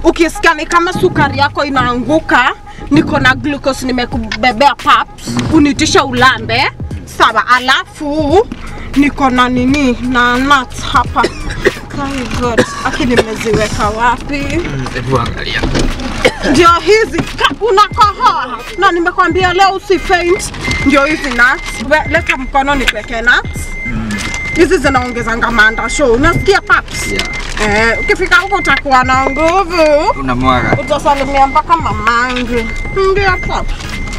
ukisikia ni kama sukari yako inaanguka, niko na glucose nimekubebea paps, unitisha ulambe. Sawa, alafu niko na nini na nuts hapa. My God, akini nimeziweka wapi? Hebu angalia. Ndio hizi, unakohoa. Na nimekwambia leo usifaint. Ndio hizi nuts. Leta mkono nikuweke nuts. Hizi zinaongeza ngamanda show. Unasikia paps? Yeah. Ukifika huko utakuwa na nguvu. Unamwaga. Utasalimia mpaka mamangu. Ndio paps.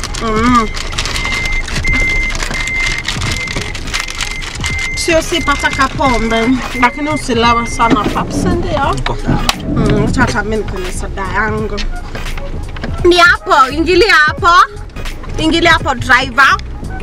Sio sipata kapombe, lakini usilewe sana paps, ndio? Uko sawa. Tata mimi kuna soda yangu. Ni hapo, ingilia hapo. Ingilia hapo driver.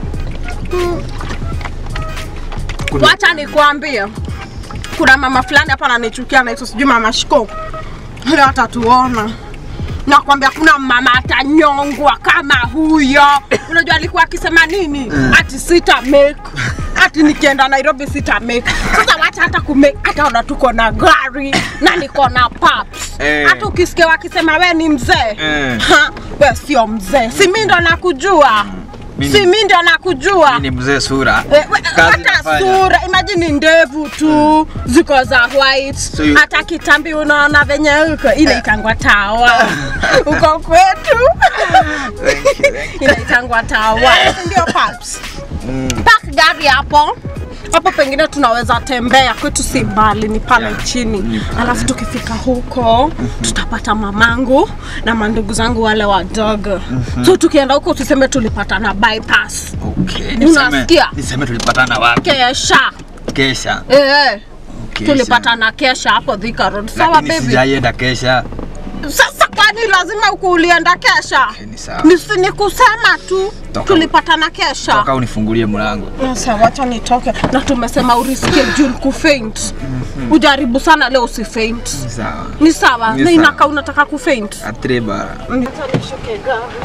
Wacha nikwambie. Kuna mama fulani hapa ananichukia anaitwa sijui mama Shiko. Leo atatuona. Nakwambia kuna mama atanyongwa kama huyo. Unajua alikuwa akisema nini? Ati sita make. Ati nikienda Nairobi sita make. Sasa wacha hata kumake, hata ona tuko na gari na niko na paps. Hata ukisikia wakisema wewe ni mzee. Wewe sio mzee. Si mimi ndo nakujua. Si mimi ndo nakujua. Mimi ni mzee sura. Hata sura, imagine ndevu tu ziko za white. Hata kitambi unaona venye uko ile itangwa tawa. Uko kwetu. Ile itangwa tawa. Ndio paps. Park gari hapo. Hapo pengine tunaweza tembea, kwetu si mbali, ni pale chini. Alafu tukifika huko tutapata mamangu na mandugu zangu wale wadogo. So tukienda huko tuseme tulipatana bypass. Okay. Unasikia? Niseme tulipatana wapi? Kesha. Kesha. Okay. Tulipatana Kesha hapo Thika Road. Sawa baby. Lakini sijaenda Kesha. Sasa kwani lazima ulienda Kesha? Ni sawa. Ni kusema tu tulipatana Kesha. Toka unifungulie mlango. Sasa wacha nitoke. Na tumesema urischedule kufaint. Ujaribu sana leo usifaint. Ni sawa. Ni sawa. Na inaka unataka kufaint. Atreba. Nitashuke gari.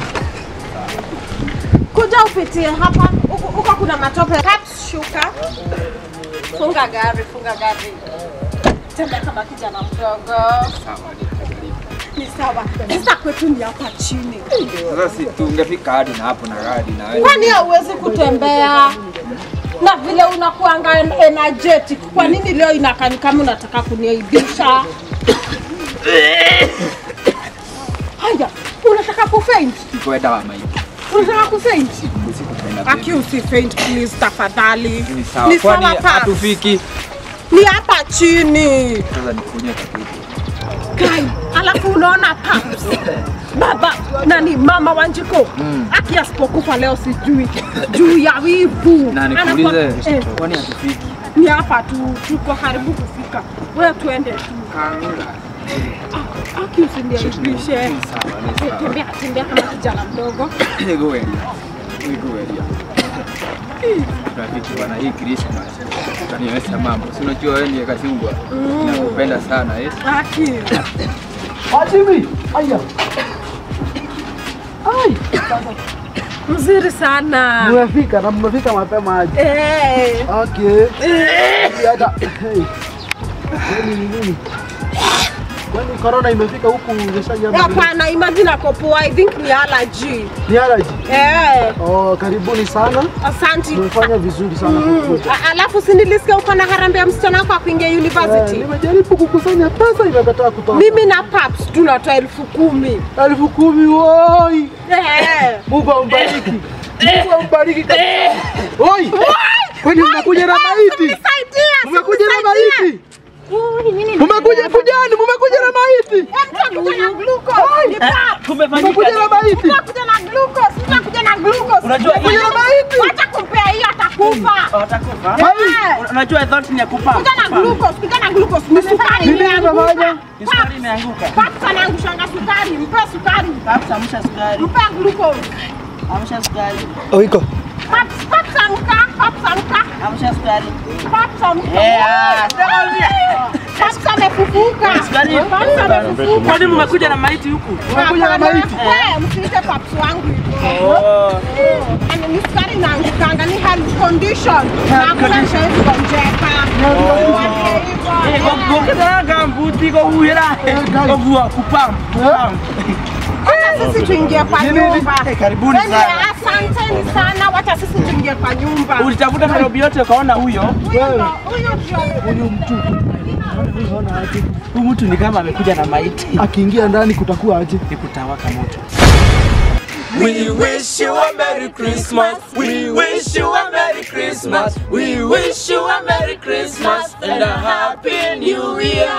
Kuja upitie hapa. Huko kuna matope. Caps shuka. Funga gari. Tembea kama kijana mdogo. Sawa. Ni sawa. Sasa kwetu ni hapa chini. Sasa si tungefika hadi na hapo na gari na wewe. Kwani hauwezi kutembea? Na vile unakuanga energetic. Kwa nini leo inakaa kama unataka kuniaibisha? Haya, unataka kufaint? Kwenda wa maiki. Unataka kufaint? Aki usifaint please tafadhali. Ni sawa. Kwani hatufiki? Ni hapa chini. Sasa nikunye tatizo. Kai, alafu unaona paps. Baba, nani mama Wanjiko? Aki asipokufa leo sijui. Juu ya wivu. Na nikuulize, kwani hatufiki? Ni hapa tu, tuko karibu kufika. Wewe tuende tu. Aki usiniaibishe. Tembea kama kijana mdogo. Ego elia. Rafiki bwana, hii Christmas. Kaniweza mambo. Si unajua wewe ni kachungwa. Nakupenda sana Aki. Ajimi, aya. Ai, mzuri sana. Mmefika mapema aje. Okay. Hata. Nini? Kwani corona imefika huku umeshaja? Hapana, imagine akopoa, I think ni allergy. Ni allergy? Oh, karibuni sana. Asante. Umefanya vizuri sana kukuja. Alafu si nilisikia uko na harambee ya msichana wako kuingia university. Nimejaribu kukusanya pesa imekataa kutoka. Mimi na paps tunatoa 10,000. 10,000 woi. Mungu ambariki. Mungu ambariki kabisa. Oi. Kwani mnakuja na maiti? Mmekuja na maiti? Mmekuja na maiti. Mtakuja na glucose. Tumefanyika na maiti. Mtakuja na glucose. Unajua kuja na maiti. Wacha kumpea hiyo atakufa. Atakufa. Unajua thought ni ya kufa. Kuja na glucose. Ni sukari imeanguka. Ni sukari imeanguka. Papa anaangushanga sukari, mpe sukari. Papa amsha sukari. Mpe glucose. Amsha sukari. Oiko. Papa amka. Pops amka. Amsha sukari. Pops amka. Sitakwambia. Pops amefufuka. Pops amefufuka. Kwani mmekuja na maiti huku? Umekuja na maiti? Wewe msiite Pops wangu hivyo. Ni sukari na angukanga ni health condition. Na kuonyesha hivi konjeka. Ngokezaga mbuti go huira. Go kupam. Sisi tuingie kwa nyumba. Karibuni sana. Asanteni sana, wacha sisi tuingie kwa nyumba. Ulitafuta Nairobi yote ukaona huyo? Huyu mtu. Huyu mtu ni kama amekuja na maiti. Akiingia ndani kutakuwa aje? Ni kutawaka moto. We wish you a Merry Christmas. We wish you a Merry Christmas. We wish you a Merry Christmas and a Happy New Year.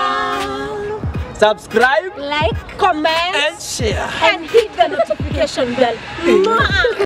Subscribe, Like, comment, And share. and hit the notification bell.